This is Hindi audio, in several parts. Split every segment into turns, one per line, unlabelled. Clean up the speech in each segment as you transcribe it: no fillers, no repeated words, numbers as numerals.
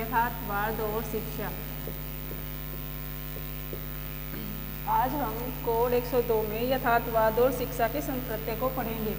यथार्थवाद और शिक्षा। आज हम कोड 102 में यथार्थवाद और शिक्षा के संप्रत्यय को पढ़ेंगे।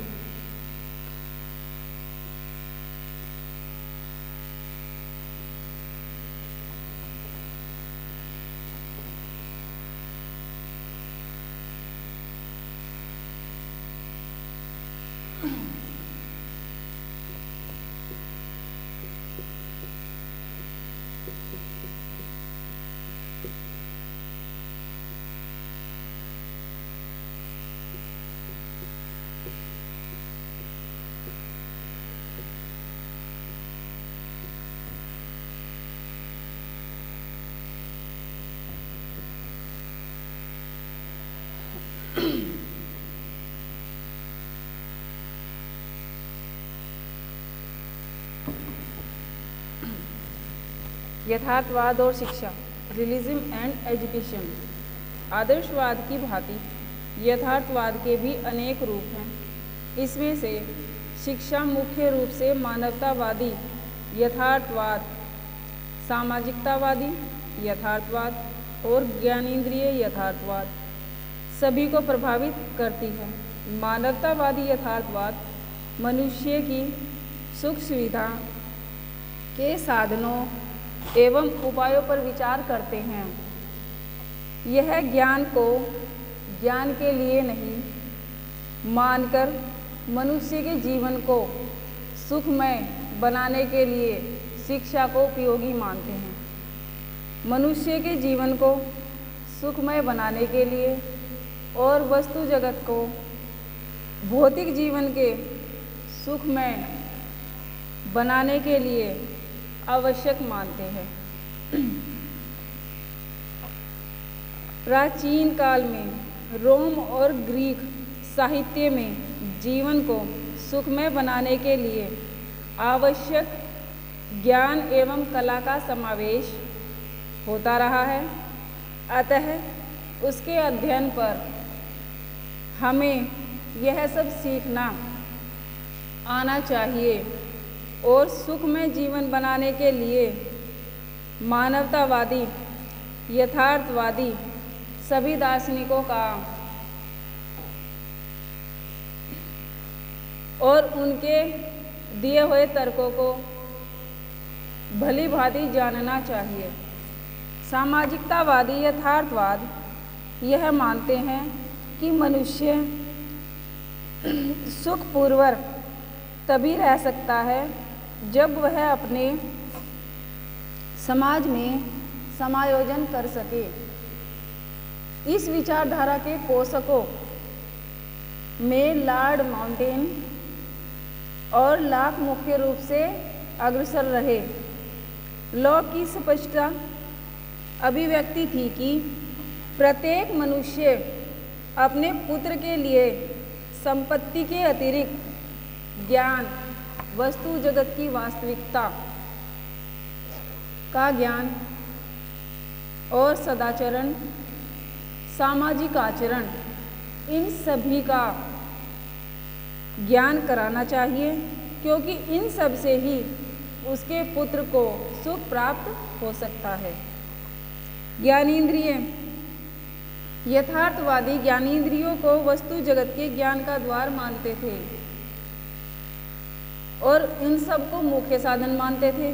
यथार्थवाद और शिक्षा, रियलिज्म एंड एजुकेशन। आदर्शवाद की भांति यथार्थवाद के भी अनेक रूप हैं। इसमें से शिक्षा मुख्य रूप से मानवतावादी यथार्थवाद, सामाजिकतावादी यथार्थवाद और ज्ञानेंद्रिय यथार्थवाद सभी को प्रभावित करती है। मानवतावादी यथार्थवाद मनुष्य की सुख सुविधा के साधनों एवं उपायों पर विचार करते हैं। यह ज्ञान को ज्ञान के लिए नहीं मानकर मनुष्य के जीवन को सुखमय बनाने के लिए शिक्षा को उपयोगी मानते हैं। मनुष्य के जीवन को सुखमय बनाने के लिए और वस्तु जगत को भौतिक जीवन के सुखमय बनाने के लिए आवश्यक मानते हैं। प्राचीन काल में रोम और ग्रीक साहित्य में जीवन को सुखमय बनाने के लिए आवश्यक ज्ञान एवं कला का समावेश होता रहा है। अतः उसके अध्ययन पर हमें यह सब सीखना आना चाहिए और सुखमय जीवन बनाने के लिए मानवतावादी यथार्थवादी सभी दार्शनिकों का और उनके दिए हुए तर्कों को भली भांति जानना चाहिए। सामाजिकतावादी यथार्थवाद यह मानते हैं कि मनुष्य सुखपूर्वक तभी रह सकता है जब वह अपने समाज में समायोजन कर सके। इस विचारधारा के पोषकों में लॉर्ड माउंटेन और लॉक मुख्य रूप से अग्रसर रहे। लॉक की स्पष्ट अभिव्यक्ति थी कि प्रत्येक मनुष्य अपने पुत्र के लिए संपत्ति के अतिरिक्त ज्ञान, वस्तु जगत की वास्तविकता का ज्ञान और सदाचरण, सामाजिक आचरण, इन सभी का ज्ञान कराना चाहिए, क्योंकि इन सब से ही उसके पुत्र को सुख प्राप्त हो सकता है। ज्ञानेंद्रिय यथार्थवादी ज्ञानेंद्रियों को वस्तु जगत के ज्ञान का द्वार मानते थे और इन सब को मुख्य साधन मानते थे।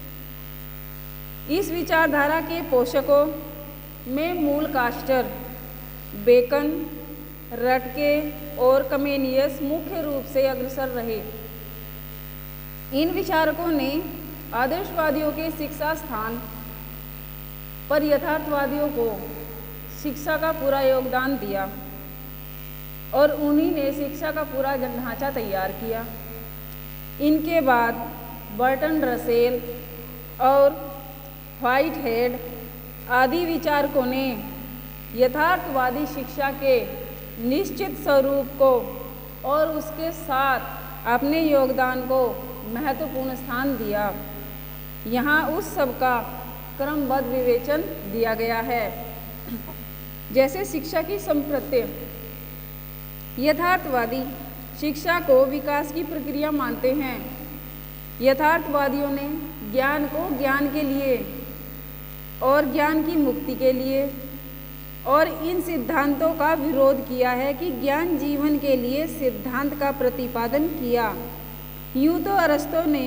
इस विचारधारा के पोषकों में मूल कास्टर, बेकन, रटके और कमेनियस मुख्य रूप से अग्रसर रहे। इन विचारकों ने आदर्शवादियों के शिक्षा स्थान पर यथार्थवादियों को शिक्षा का पूरा योगदान दिया और उन्हीं ने शिक्षा का पूरा ढांचा तैयार किया। इनके बाद बर्टन रसेल और व्हाइटहेड आदि विचारकों ने यथार्थवादी शिक्षा के निश्चित स्वरूप को और उसके साथ अपने योगदान को महत्वपूर्ण स्थान दिया। यहाँ उस सब का क्रमबद्ध विवेचन दिया गया है। जैसे शिक्षा की संप्रत्यय, यथार्थवादी शिक्षा को विकास की प्रक्रिया मानते हैं। यथार्थवादियों ने ज्ञान को ज्ञान के लिए और ज्ञान की मुक्ति के लिए, और इन सिद्धांतों का विरोध किया है कि ज्ञान जीवन के लिए सिद्धांत का प्रतिपादन किया। यूँ तो अरस्तु ने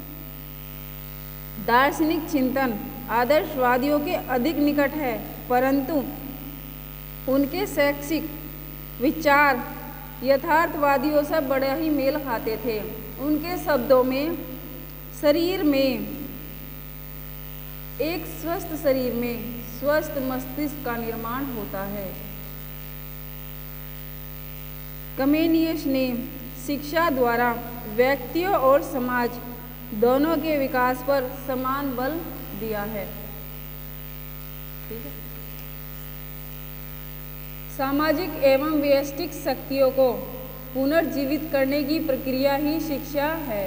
दार्शनिक चिंतन आदर्शवादियों के अधिक निकट है, परंतु उनके शैक्षिक विचार यथार्थवादियों से बड़ा ही मेल खाते थे। उनके शब्दों में शरीर में एक स्वस्थ शरीर में स्वस्थ मस्तिष्क का निर्माण होता है। कमेनियस ने शिक्षा द्वारा व्यक्तियों और समाज दोनों के विकास पर समान बल दिया है। ठीक है। सामाजिक एवं व्यष्टिक शक्तियों को पुनर्जीवित करने की प्रक्रिया ही शिक्षा है।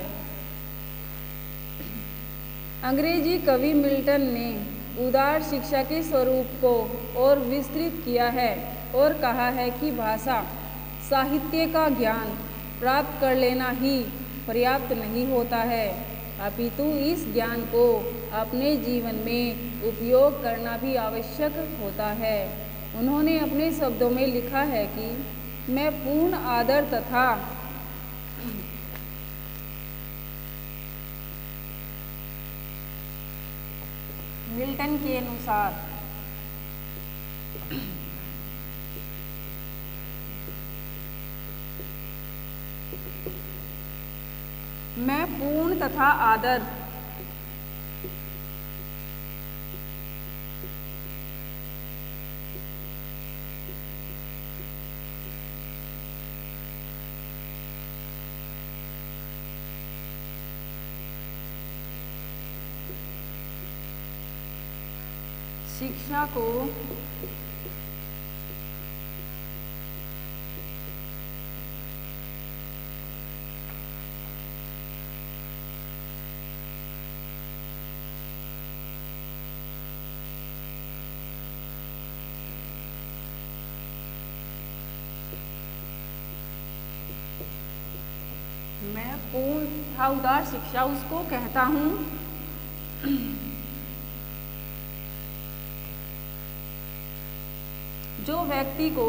अंग्रेजी कवि मिल्टन ने उदार शिक्षा के स्वरूप को और विस्तृत किया है और कहा है कि भाषा साहित्य का ज्ञान प्राप्त कर लेना ही पर्याप्त नहीं होता है, अपितु इस ज्ञान को अपने जीवन में उपयोग करना भी आवश्यक होता है। उन्होंने अपने शब्दों में लिखा है कि मैं पूर्ण आदर तथा मिल्टन के अनुसार मैं पूर्ण तथा आदर शिक्षा को मैं पूर्ण तथा उदार शिक्षा उसको कहता हूँ जो व्यक्ति को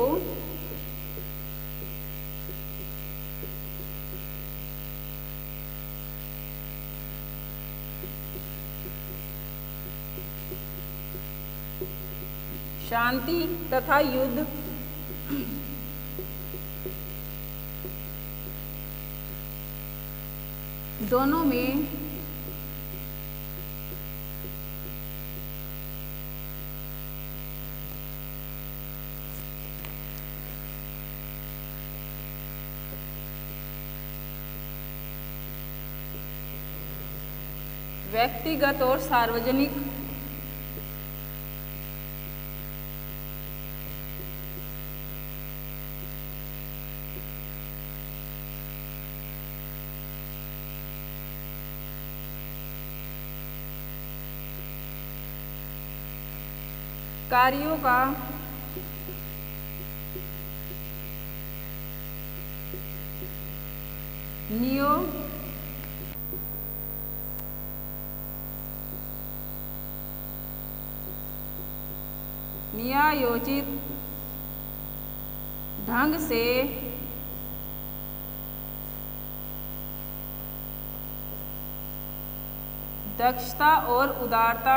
शांति तथा युद्ध दोनों में व्यक्तिगत और सार्वजनिक कार्यों का न्यायोचित ढंग से दक्षता और उदारता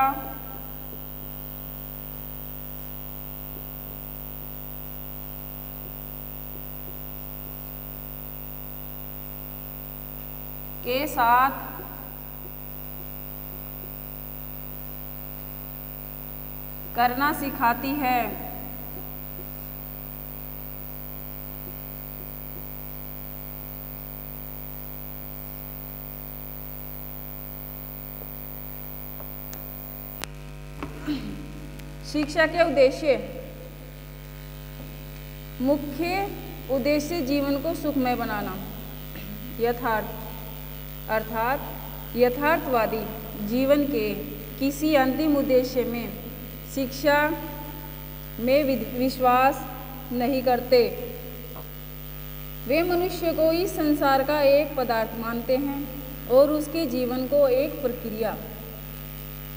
के साथ करना सिखाती है। शिक्षा के उद्देश्य मुख्य उद्देश्य जीवन को सुखमय बनाना। अर्थात यथार्थवादी जीवन के किसी अंतिम उद्देश्य में शिक्षा में विश्वास नहीं करते। वे मनुष्य को इस संसार का एक पदार्थ मानते हैं और उसके जीवन को एक प्रक्रिया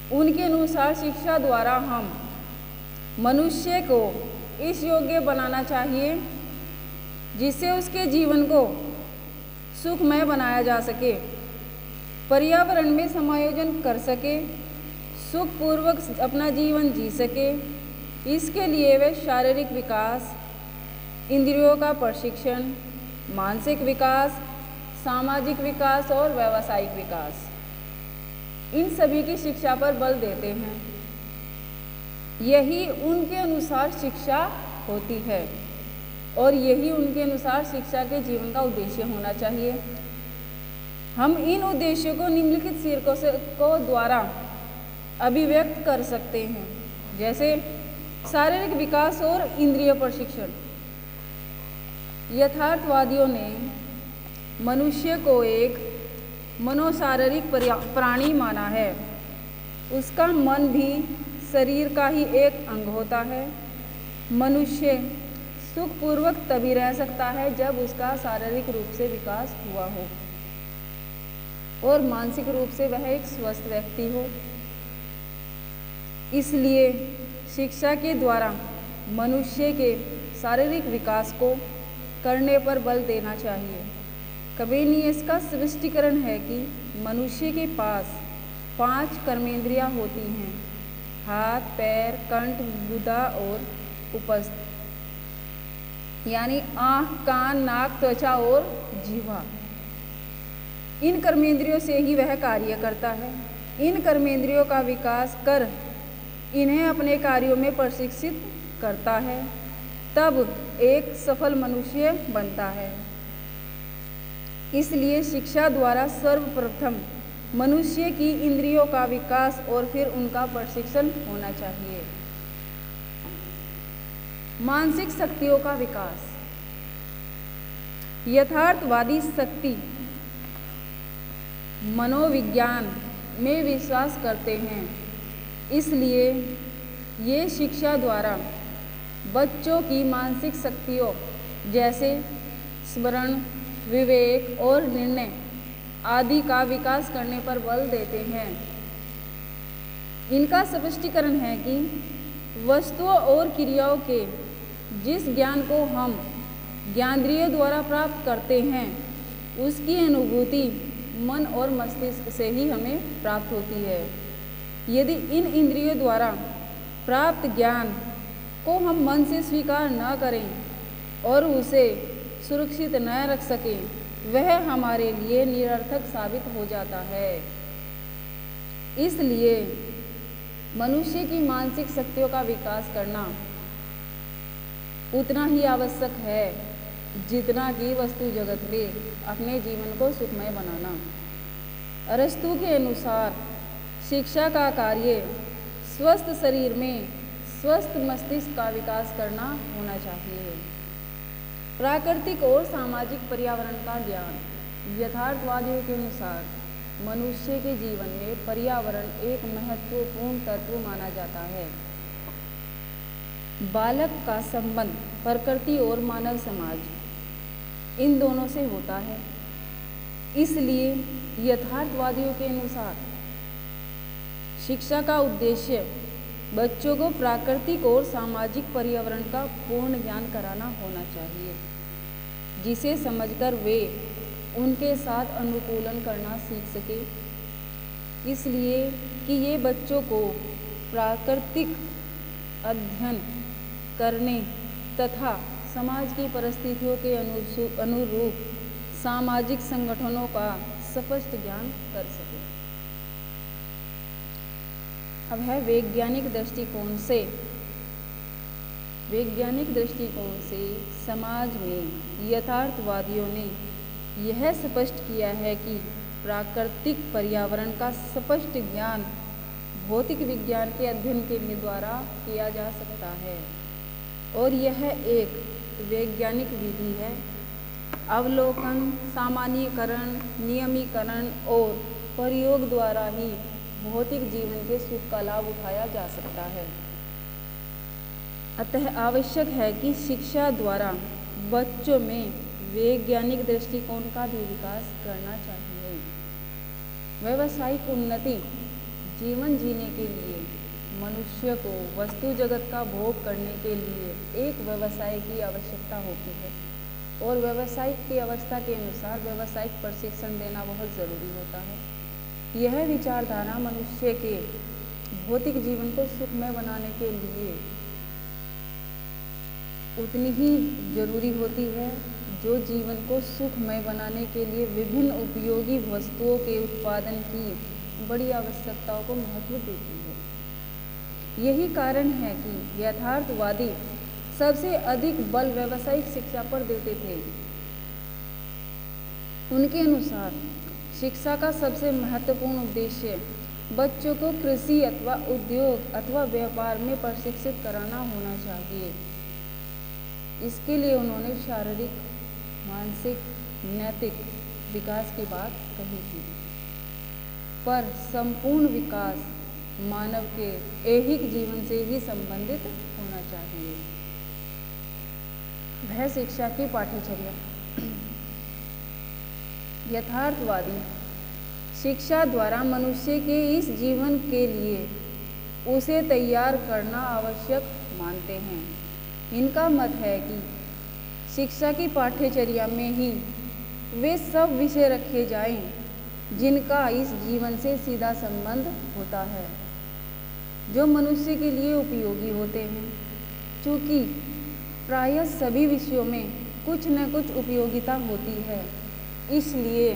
उनके अनुसार शिक्षा द्वारा हम मनुष्य को इस योग्य बनाना चाहिए जिससे उसके जीवन को सुखमय बनाया जा सके, पर्यावरण में समायोजन कर सके, सुखपूर्वक अपना जीवन जी सके। इसके लिए वे शारीरिक विकास, इंद्रियों का प्रशिक्षण, मानसिक विकास, सामाजिक विकास और व्यावसायिक विकास, इन सभी की शिक्षा पर बल देते हैं। यही उनके अनुसार शिक्षा होती है और यही उनके अनुसार शिक्षा के जीवन का उद्देश्य होना चाहिए। हम इन उद्देश्यों को निम्नलिखित शीर्षकों को द्वारा अभिव्यक्त कर सकते हैं, जैसे शारीरिक विकास और इंद्रिय प्रशिक्षण। यथार्थवादियों ने मनुष्य को एक मनोशारीरिक प्राणी माना है। उसका मन भी शरीर का ही एक अंग होता है। मनुष्य सुखपूर्वक तभी रह सकता है जब उसका शारीरिक रूप से विकास हुआ हो और मानसिक रूप से वह एक स्वस्थ व्यक्ति हो। इसलिए शिक्षा के द्वारा मनुष्य के शारीरिक विकास को करने पर बल देना चाहिए। कमेनियस का स्पष्टीकरण है कि मनुष्य के पास 5 कर्मेंद्रियां होती हैं: हाथ, पैर, कंठ, गुदा और उपस्थ, यानी आँख, कान, नाक, त्वचा और जीवा। इन कर्मेंद्रियों से ही वह कार्य करता है। इन कर्मेंद्रियों का विकास कर इन्हें अपने कार्यों में प्रशिक्षित करता है, तब एक सफल मनुष्य बनता है। इसलिए शिक्षा द्वारा सर्वप्रथम मनुष्य की इंद्रियों का विकास और फिर उनका प्रशिक्षण होना चाहिए। मानसिक शक्तियों का विकास। यथार्थवादी शक्ति मनोविज्ञान में विश्वास करते हैं, इसलिए ये शिक्षा द्वारा बच्चों की मानसिक शक्तियों जैसे स्मरण, विवेक और निर्णय आदि का विकास करने पर बल देते हैं। इनका स्पष्टीकरण है कि वस्तुओं और क्रियाओं के जिस ज्ञान को हम ज्ञानेंद्रियों द्वारा प्राप्त करते हैं, उसकी अनुभूति मन और मस्तिष्क से ही हमें प्राप्त होती है। यदि इन इंद्रियों द्वारा प्राप्त ज्ञान को हम मन से स्वीकार न करें और उसे सुरक्षित न रख सकें, वह हमारे लिए निरर्थक साबित हो जाता है। इसलिए मनुष्य की मानसिक शक्तियों का विकास करना उतना ही आवश्यक है जितना कि वस्तु जगत में अपने जीवन को सुखमय बनाना। अरस्तु के अनुसार शिक्षा का कार्य स्वस्थ शरीर में स्वस्थ मस्तिष्क का विकास करना होना चाहिए। प्राकृतिक और सामाजिक पर्यावरण का ज्ञान। यथार्थवादियों के अनुसार मनुष्य के जीवन में पर्यावरण एक महत्वपूर्ण तत्व माना जाता है। बालक का संबंध प्रकृति और मानव समाज इन दोनों से होता है। इसलिए यथार्थवादियों के अनुसार शिक्षा का उद्देश्य बच्चों को प्राकृतिक और सामाजिक पर्यावरण का पूर्ण ज्ञान कराना होना चाहिए, जिसे समझकर वे उनके साथ अनुकूलन करना सीख सके। इसलिए कि ये बच्चों को प्राकृतिक अध्ययन करने तथा समाज की परिस्थितियों के अनुरूप सामाजिक संगठनों का स्पष्ट ज्ञान कर सके। अब है वैज्ञानिक दृष्टिकोण से समाज में यथार्थवादियों ने यह स्पष्ट किया है कि प्राकृतिक पर्यावरण का स्पष्ट ज्ञान भौतिक विज्ञान के अध्ययन के द्वारा किया जा सकता है और यह एक वैज्ञानिक विधि है। अवलोकन, सामान्यीकरण, नियमीकरण और प्रयोग द्वारा ही भौतिक जीवन के सुख का लाभ उठाया जा सकता है। अतः आवश्यक है कि शिक्षा द्वारा बच्चों में वैज्ञानिक दृष्टिकोण का भी विकास करना चाहिए। व्यावसायिक उन्नति जीवन जीने के लिए मनुष्य को वस्तु जगत का भोग करने के लिए एक व्यवसाय की आवश्यकता होती है और व्यावसायिक की अवस्था के अनुसार व्यावसायिक प्रशिक्षण देना बहुत ज़रूरी होता है। यह विचारधारा मनुष्य के भौतिक जीवन को सुखमय बनाने के लिए उतनी ही जरूरी होती है जो जीवन को सुखमय बनाने के लिए विभिन्न उपयोगी वस्तुओं के उत्पादन की बड़ी आवश्यकताओं को महत्व देती है। यही कारण है कि यथार्थवादी सबसे अधिक बल व्यावसायिक शिक्षा पर देते थे। उनके अनुसार शिक्षा का सबसे महत्वपूर्ण उद्देश्य बच्चों को कृषि अथवा उद्योग अथवा व्यापार में प्रशिक्षित कराना होना चाहिए। इसके लिए उन्होंने शारीरिक, मानसिक, नैतिक विकास की बात कही थी, पर संपूर्ण विकास मानव के ऐहिक जीवन से ही संबंधित होना चाहिए। वह शिक्षा की पाठ्यचर्या। यथार्थवादी शिक्षा द्वारा मनुष्य के इस जीवन के लिए उसे तैयार करना आवश्यक मानते हैं। इनका मत है कि शिक्षा की पाठ्यचर्या में ही वे सब विषय रखे जाएं जिनका इस जीवन से सीधा संबंध होता है, जो मनुष्य के लिए उपयोगी होते हैं। चूँकि प्रायः सभी विषयों में कुछ न कुछ उपयोगिता होती है, इसलिए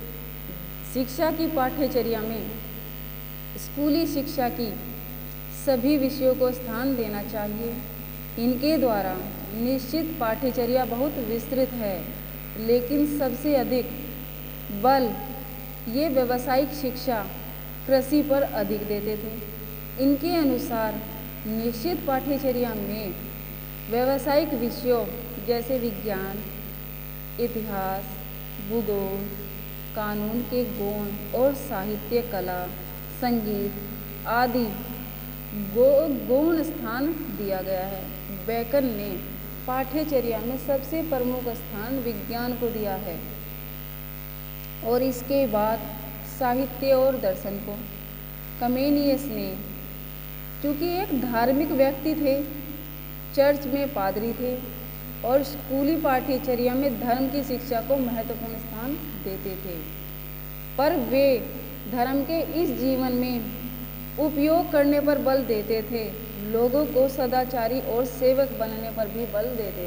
शिक्षा की पाठ्यचर्या में स्कूली शिक्षा की सभी विषयों को स्थान देना चाहिए। इनके द्वारा निश्चित पाठ्यचर्या बहुत विस्तृत है, लेकिन सबसे अधिक बल ये व्यावसायिक शिक्षा कृषि पर अधिक देते थे। इनके अनुसार निश्चित पाठ्यचर्या में व्यावसायिक विषयों जैसे विज्ञान, इतिहास, भूगोल, कानून के गुण और साहित्य, कला, संगीत आदि गौण स्थान दिया गया है। बेकन ने पाठ्यचर्या में सबसे प्रमुख स्थान विज्ञान को दिया है और इसके बाद साहित्य और दर्शन को। कमेनियस ने, क्योंकि एक धार्मिक व्यक्ति थे, चर्च में पादरी थे और स्कूली पाठ्यचर्या में धर्म की शिक्षा को महत्वपूर्ण स्थान देते थे, पर वे धर्म के इस जीवन में उपयोग करने पर बल देते थे। लोगों को सदाचारी और सेवक बनने पर भी बल देते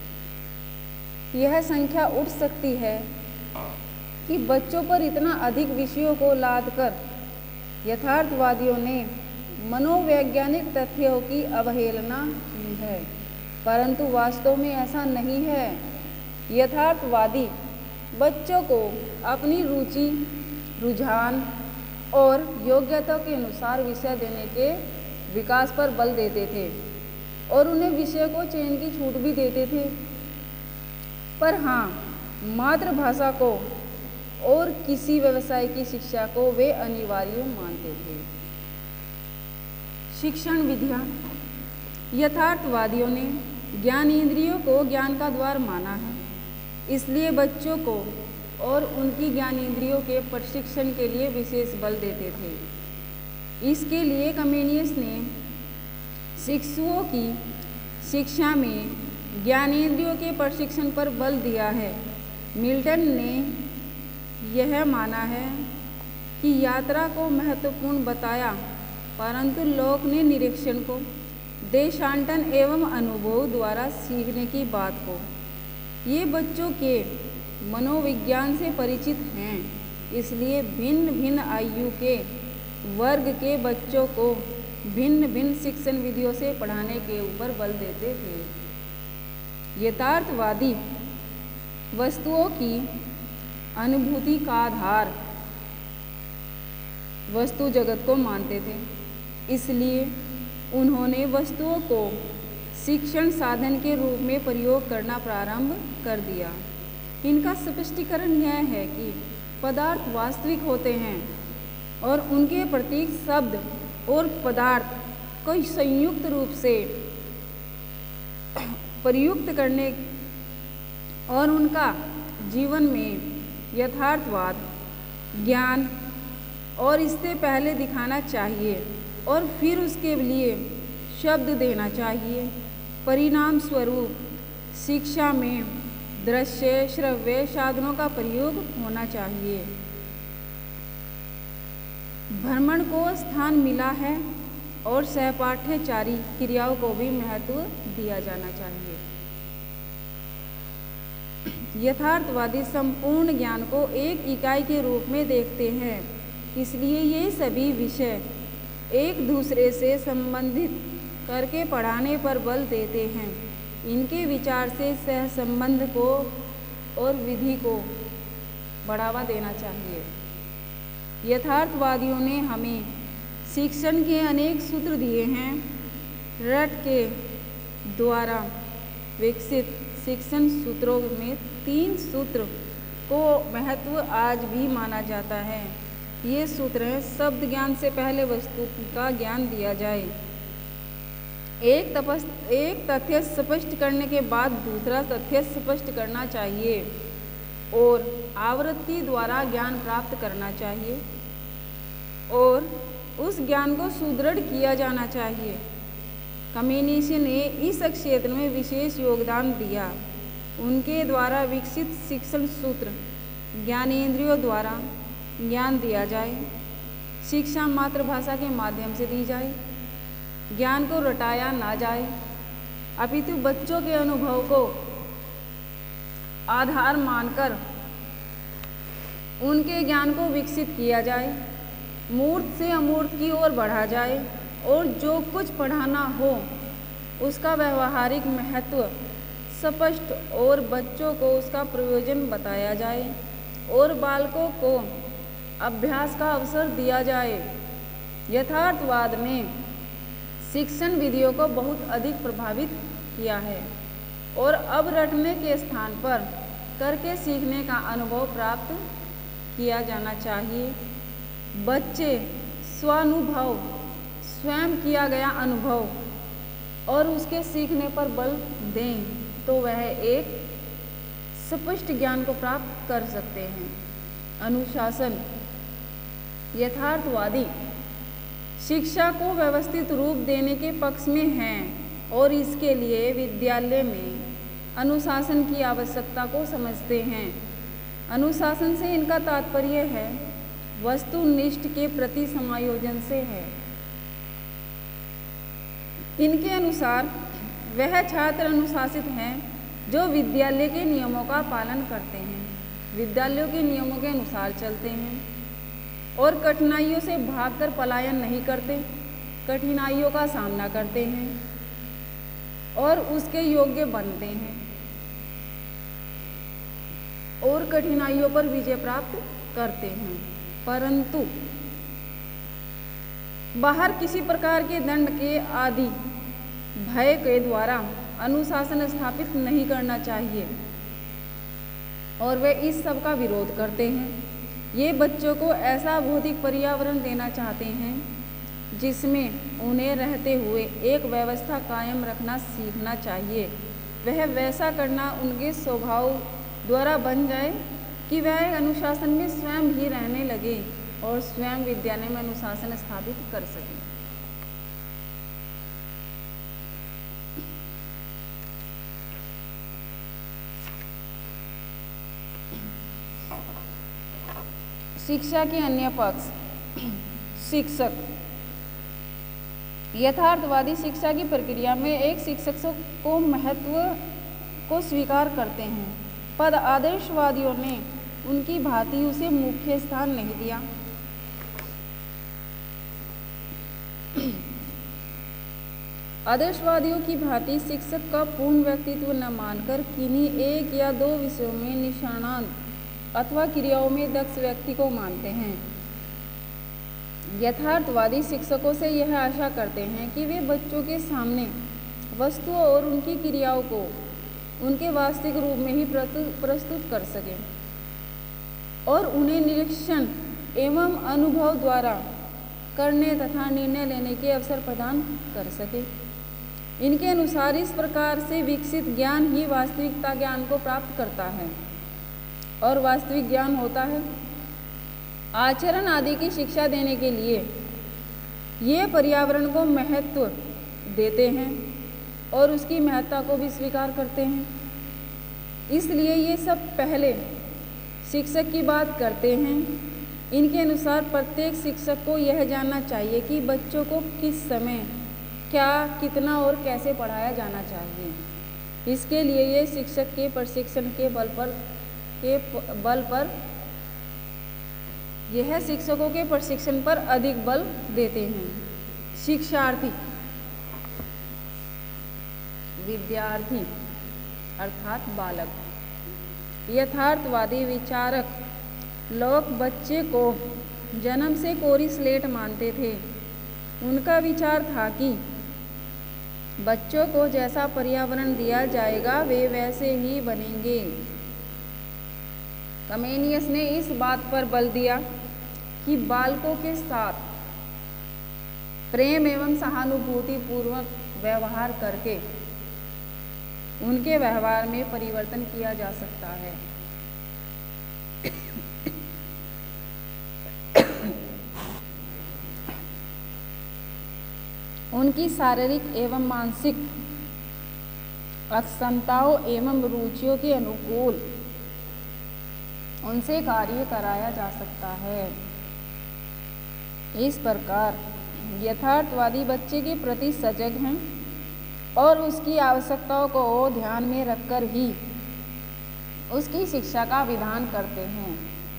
थे। यह संख्या उठ सकती है कि बच्चों पर इतना अधिक विषयों को लादकर यथार्थवादियों ने मनोवैज्ञानिक तथ्यों की अवहेलना की है, परंतु वास्तव में ऐसा नहीं है। यथार्थवादी बच्चों को अपनी रुचि, रुझान और योग्यता के अनुसार विषय देने के विकास पर बल देते थे और उन्हें विषय को चयन की छूट भी देते थे, पर हाँ, मातृभाषा को और किसी व्यवसाय की शिक्षा को वे अनिवार्य मानते थे। शिक्षण विधियाँ। यथार्थवादियों ने ज्ञानेंद्रियों को ज्ञान का द्वार माना है, इसलिए बच्चों को और उनकी ज्ञानेंद्रियों के प्रशिक्षण के लिए विशेष बल देते थे। इसके लिए कमेनियस ने शिशुओं की शिक्षा में ज्ञानेंद्रियों के प्रशिक्षण पर बल दिया है। मिल्टन ने यह माना है कि यात्रा को महत्वपूर्ण बताया, परंतु लोक ने निरीक्षण को, देशांतरण एवं अनुभव द्वारा सीखने की बात को। ये बच्चों के मनोविज्ञान से परिचित हैं, इसलिए भिन्न भिन्न आयु के वर्ग के बच्चों को भिन्न भिन्न शिक्षण विधियों से पढ़ाने के ऊपर बल देते थे। यथार्थवादी वस्तुओं की अनुभूति का आधार वस्तु जगत को मानते थे, इसलिए उन्होंने वस्तुओं को शिक्षण साधन के रूप में प्रयोग करना प्रारंभ कर दिया। इनका स्पष्टीकरण यह है कि पदार्थ वास्तविक होते हैं और उनके प्रतीक शब्द और पदार्थ को संयुक्त रूप से प्रयुक्त करने और उनका जीवन में यथार्थवाद, ज्ञान और इससे पहले दिखाना चाहिए और फिर उसके लिए शब्द देना चाहिए। परिणाम स्वरूप शिक्षा में दृश्य श्रव्य साधनों का प्रयोग होना चाहिए। भ्रमण को स्थान मिला है और सहपाठ्यचारी क्रियाओं को भी महत्व दिया जाना चाहिए। यथार्थवादी संपूर्ण ज्ञान को एक इकाई के रूप में देखते हैं, इसलिए ये सभी विषय एक दूसरे से संबंधित करके पढ़ाने पर बल देते हैं। इनके विचार से सहसंबंध को और विधि को बढ़ावा देना चाहिए। यथार्थवादियों ने हमें शिक्षण के अनेक सूत्र दिए हैं। रट के द्वारा विकसित शिक्षण सूत्रों में 3 सूत्र को महत्व आज भी माना जाता है। ये सूत्र हैं: शब्द ज्ञान से पहले वस्तु का ज्ञान दिया जाए, एक तथ्य स्पष्ट करने के बाद दूसरा तथ्य स्पष्ट करना चाहिए, और आवृत्ति द्वारा ज्ञान प्राप्त करना चाहिए और उस ज्ञान को सुदृढ़ किया जाना चाहिए। कम्युनिस्ट ने इस क्षेत्र में विशेष योगदान दिया। उनके द्वारा विकसित शिक्षण सूत्र: ज्ञानेंद्रियों द्वारा ज्ञान दिया जाए, शिक्षा मातृभाषा के माध्यम से दी जाए, ज्ञान को रटाया ना जाए, अपितु बच्चों के अनुभव को आधार मानकर उनके ज्ञान को विकसित किया जाए, मूर्त से अमूर्त की ओर बढ़ा जाए और जो कुछ पढ़ाना हो उसका व्यवहारिक महत्व स्पष्ट और बच्चों को उसका प्रयोजन बताया जाए और बालकों को अभ्यास का अवसर दिया जाए। यथार्थवाद ने शिक्षण विधियों को बहुत अधिक प्रभावित किया है और अब रटने के स्थान पर करके सीखने का अनुभव प्राप्त किया जाना चाहिए। बच्चे स्वानुभव, स्वयं किया गया अनुभव और उसके सीखने पर बल दें तो वह एक स्पष्ट ज्ञान को प्राप्त कर सकते हैं। अनुशासन: यथार्थवादी शिक्षा को व्यवस्थित रूप देने के पक्ष में हैं और इसके लिए विद्यालय में अनुशासन की आवश्यकता को समझते हैं। अनुशासन से इनका तात्पर्य है वस्तुनिष्ठ के प्रति समायोजन से है। इनके अनुसार वह छात्र अनुशासित हैं जो विद्यालय के नियमों का पालन करते हैं, विद्यालयों के नियमों के अनुसार चलते हैं और कठिनाइयों से भागकर पलायन नहीं करते, कठिनाइयों का सामना करते हैं और उसके योग्य बनते हैं और कठिनाइयों पर विजय प्राप्त करते हैं। परंतु बाहर किसी प्रकार के दंड के आदि भय के द्वारा अनुशासन स्थापित नहीं करना चाहिए और वे इस सब का विरोध करते हैं। ये बच्चों को ऐसा बौद्धिक पर्यावरण देना चाहते हैं जिसमें उन्हें रहते हुए एक व्यवस्था कायम रखना सीखना चाहिए। वह वैसा करना उनके स्वभाव द्वारा बन जाए कि वह अनुशासन में स्वयं ही रहने लगे और स्वयं विद्यालय में अनुशासन स्थापित कर सकें। शिक्षा के अन्य पक्ष: शिक्षक। यथार्थवादी शिक्षा की प्रक्रिया में एक शिक्षक को महत्व को स्वीकार करते हैं। पद आदर्शवादियों ने उनकी भांति उसे मुख्य स्थान नहीं दिया। आदर्शवादियों की भांति शिक्षक का पूर्ण व्यक्तित्व न मानकर किन्हीं 1 या 2 विषयों में निष्णात अथवा क्रियाओं में दक्ष व्यक्ति को मानते हैं। यथार्थवादी शिक्षकों से यह आशा करते हैं कि वे बच्चों के सामने वस्तुओं और उनकी क्रियाओं को उनके वास्तविक रूप में ही प्रस्तुत कर सकें और उन्हें निरीक्षण एवं अनुभव द्वारा करने तथा निर्णय लेने के अवसर प्रदान कर सके। इनके अनुसार इस प्रकार से विकसित ज्ञान ही वास्तविकता ज्ञान को प्राप्त करता है और वास्तविक ज्ञान होता है। आचरण आदि की शिक्षा देने के लिए ये पर्यावरण को महत्व देते हैं और उसकी महत्ता को भी स्वीकार करते हैं। इसलिए ये सब पहले शिक्षक की बात करते हैं। इनके अनुसार प्रत्येक शिक्षक को यह जानना चाहिए कि बच्चों को किस समय क्या, कितना और कैसे पढ़ाया जाना चाहिए। इसके लिए ये शिक्षक के प्रशिक्षण के बल पर यह शिक्षकों के प्रशिक्षण पर अधिक बल देते हैं। शिक्षार्थी विद्यार्थी अर्थात बालक, यथार्थवादी विचारक लोग बच्चे को जन्म से कोरी स्लेट मानते थे। उनका विचार था कि बच्चों को जैसा पर्यावरण दिया जाएगा वे वैसे ही बनेंगे। कमेनियस ने इस बात पर बल दिया कि बालकों के साथ प्रेम एवं सहानुभूति पूर्वक व्यवहार करके उनके व्यवहार में परिवर्तन किया जा सकता है। उनकी शारीरिक एवं मानसिक अक्षमताओं एवं रुचियों के अनुकूल उनसे कार्य कराया जा सकता है। इस प्रकार यथार्थवादी बच्चे के प्रति सजग हैं और उसकी आवश्यकताओं को ध्यान में रखकर ही उसकी शिक्षा का विधान करते हैं।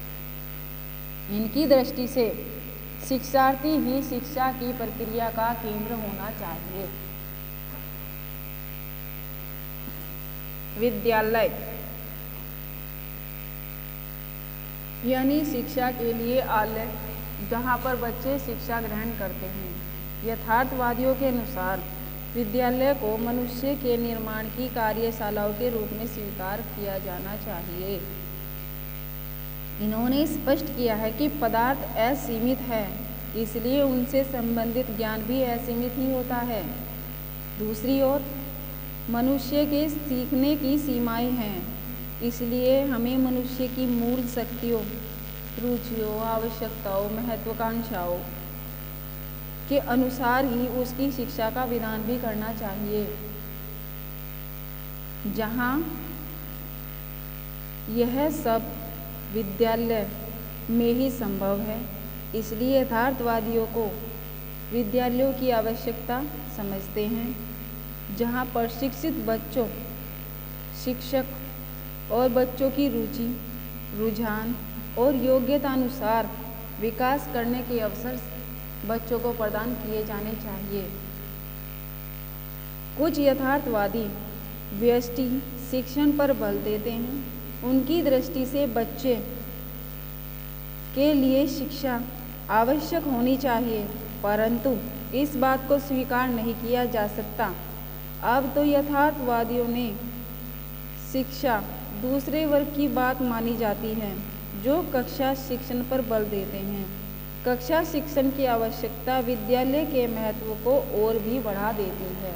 इनकी दृष्टि से शिक्षार्थी ही शिक्षा की प्रक्रिया का केंद्र होना चाहिए। विद्यालय यानी शिक्षा के लिए आलय, जहाँ पर बच्चे शिक्षा ग्रहण करते हैं। यथार्थवादियों के अनुसार विद्यालय को मनुष्य के निर्माण की कार्यशालाओं के रूप में स्वीकार किया जाना चाहिए। इन्होंने स्पष्ट किया है कि पदार्थ असीमित है, इसलिए उनसे संबंधित ज्ञान भी असीमित ही होता है। दूसरी ओर मनुष्य के सीखने की सीमाएं हैं, इसलिए हमें मनुष्य की मूल शक्तियों, रुचियों, आवश्यकताओं, महत्वाकांक्षाओं के अनुसार ही उसकी शिक्षा का विधान भी करना चाहिए। जहाँ यह सब विद्यालय में ही संभव है, इसलिए यथार्थवादियों को विद्यालयों की आवश्यकता समझते हैं, जहाँ प्रशिक्षित बच्चों, शिक्षक और बच्चों की रुचि, रुझान और योग्यता अनुसार विकास करने के अवसर बच्चों को प्रदान किए जाने चाहिए। कुछ यथार्थवादी व्यष्टि शिक्षण पर बल देते हैं। उनकी दृष्टि से बच्चे के लिए शिक्षा आवश्यक होनी चाहिए, परंतु इस बात को स्वीकार नहीं किया जा सकता। अब तो यथार्थवादियों ने शिक्षा दूसरे वर्ग की बात मानी जाती है, जो कक्षा शिक्षण पर बल देते हैं। कक्षा शिक्षण की आवश्यकता विद्यालय के महत्व को और भी बढ़ा देती है।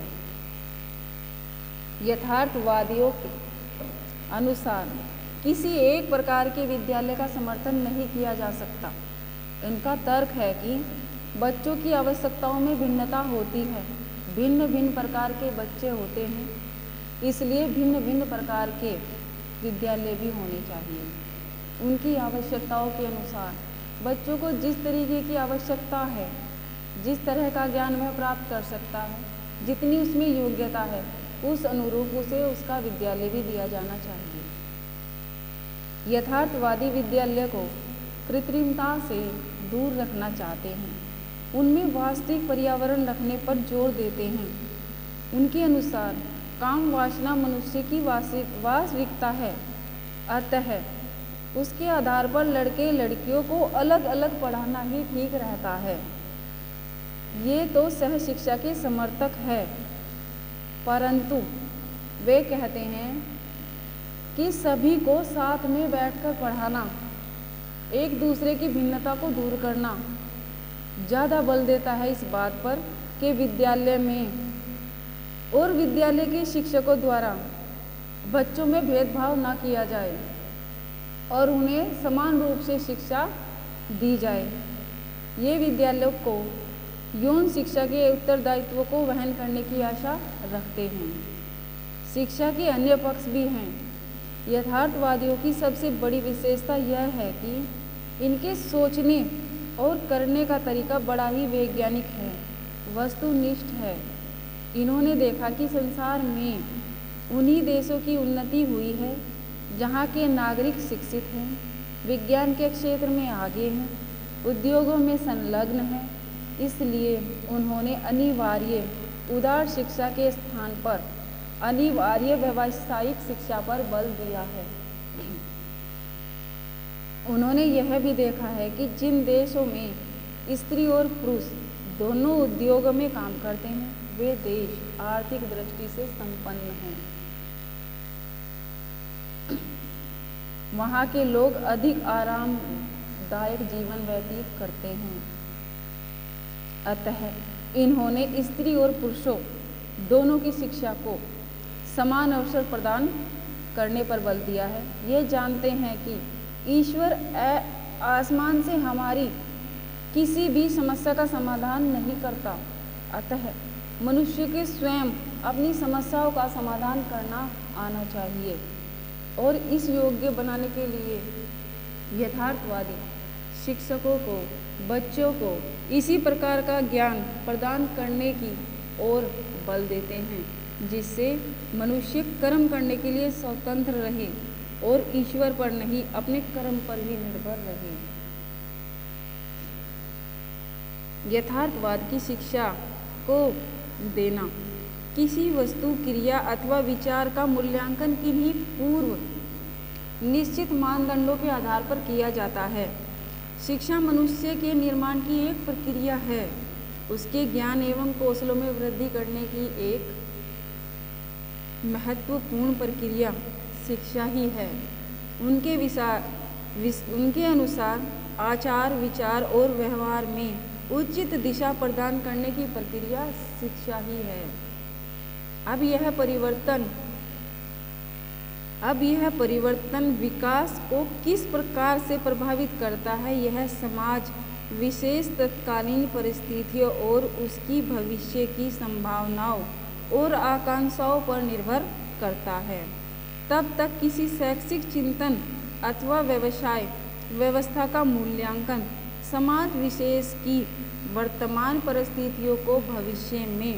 यथार्थवादियों के अनुसार किसी एक प्रकार के विद्यालय का समर्थन नहीं किया जा सकता। इनका तर्क है कि बच्चों की आवश्यकताओं में भिन्नता होती है, भिन्न भिन्न प्रकार के बच्चे होते हैं, इसलिए भिन्न भिन्न प्रकार के विद्यालय भी होने चाहिए। उनकी आवश्यकताओं के अनुसार बच्चों को जिस तरीके की आवश्यकता है, जिस तरह का ज्ञान वह प्राप्त कर सकता है, जितनी उसमें योग्यता है, उस अनुरूप उसे उसका विद्यालय भी दिया जाना चाहिए। यथार्थवादी विद्यालय को कृत्रिमता से दूर रखना चाहते हैं। उनमें वास्तविक पर्यावरण रखने पर जोर देते हैं। उनके अनुसार काम वासना मनुष्य की वास्तविकता है, अतः उसके आधार पर लड़के लड़कियों को अलग अलग पढ़ाना ही ठीक रहता है। ये तो सह शिक्षा के समर्थक है, परंतु वे कहते हैं कि सभी को साथ में बैठकर पढ़ाना, एक दूसरे की भिन्नता को दूर करना ज़्यादा बल देता है इस बात पर कि विद्यालय में और विद्यालय के शिक्षकों द्वारा बच्चों में भेदभाव न किया जाए और उन्हें समान रूप से शिक्षा दी जाए। ये विद्यालयों को यौन शिक्षा के उत्तरदायित्व को वहन करने की आशा रखते हैं। शिक्षा के अन्य पक्ष भी हैं। यथार्थवादियों की सबसे बड़ी विशेषता यह है कि इनके सोचने और करने का तरीका बड़ा ही वैज्ञानिक है, वस्तुनिष्ठ है। इन्होंने देखा कि संसार में उन्हीं देशों की उन्नति हुई है जहाँ के नागरिक शिक्षित हैं, विज्ञान के क्षेत्र में आगे हैं, उद्योगों में संलग्न हैं। इसलिए उन्होंने अनिवार्य उदार शिक्षा के स्थान पर अनिवार्य व्यावसायिक शिक्षा पर बल दिया है। उन्होंने यह भी देखा है कि जिन देशों में स्त्री और पुरुष दोनों उद्योगों में काम करते हैं, वे देश आर्थिक दृष्टि से संपन्न हैं। वहाँ के लोग अधिक आरामदायक जीवन व्यतीत करते हैं। अतः इन्होंने स्त्री और पुरुषों दोनों की शिक्षा को समान अवसर प्रदान करने पर बल दिया है। ये जानते हैं कि ईश्वर आसमान से हमारी किसी भी समस्या का समाधान नहीं करता, अतः मनुष्य के स्वयं अपनी समस्याओं का समाधान करना आना चाहिए और इस योग्य बनाने के लिए यथार्थवादी शिक्षकों को बच्चों को इसी प्रकार का ज्ञान प्रदान करने की ओर बल देते हैं, जिससे मनुष्य कर्म करने के लिए स्वतंत्र रहे और ईश्वर पर नहीं अपने कर्म पर ही निर्भर रहे। यथार्थवाद की शिक्षा को देना किसी वस्तु, क्रिया अथवा विचार का मूल्यांकन किन्हीं पूर्व निश्चित मानदंडों के आधार पर किया जाता है। शिक्षा मनुष्य के निर्माण की एक प्रक्रिया है। उसके ज्ञान एवं कौशलों में वृद्धि करने की एक महत्वपूर्ण प्रक्रिया शिक्षा ही है। उनके अनुसार आचार, विचार और व्यवहार में उचित दिशा प्रदान करने की प्रक्रिया शिक्षा ही है। अब यह परिवर्तन विकास को किस प्रकार से प्रभावित करता है, यह समाज विशेष तत्कालीन परिस्थितियों और उसकी भविष्य की संभावनाओं और आकांक्षाओं पर निर्भर करता है। तब तक किसी शैक्षिक चिंतन अथवा व्यवस्था का मूल्यांकन समाज विशेष की वर्तमान परिस्थितियों को भविष्य में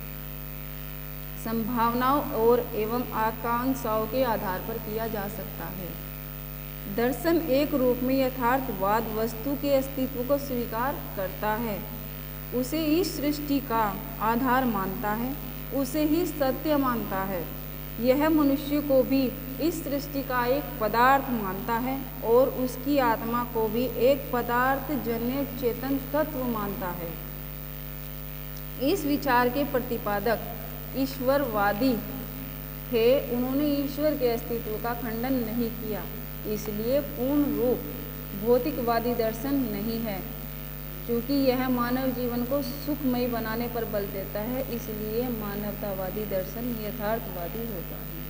संभावनाओं और एवं आकांक्षाओं के आधार पर किया जा सकता है। दर्शन एक रूप में यथार्थवाद वस्तु के अस्तित्व को स्वीकार करता है, उसे इस सृष्टि का आधार मानता है, उसे ही सत्य मानता है। यह मनुष्य को भी इस सृष्टि का एक पदार्थ मानता है और उसकी आत्मा को भी एक पदार्थ जन्य चेतन तत्व मानता है। इस विचार के प्रतिपादक ईश्वरवादी थे। उन्होंने ईश्वर के अस्तित्व का खंडन नहीं किया, इसलिए पूर्ण रूप भौतिकवादी दर्शन नहीं है। क्योंकि यह मानव जीवन को सुखमय बनाने पर बल देता है, इसलिए मानवतावादी दर्शन यथार्थवादी होता है।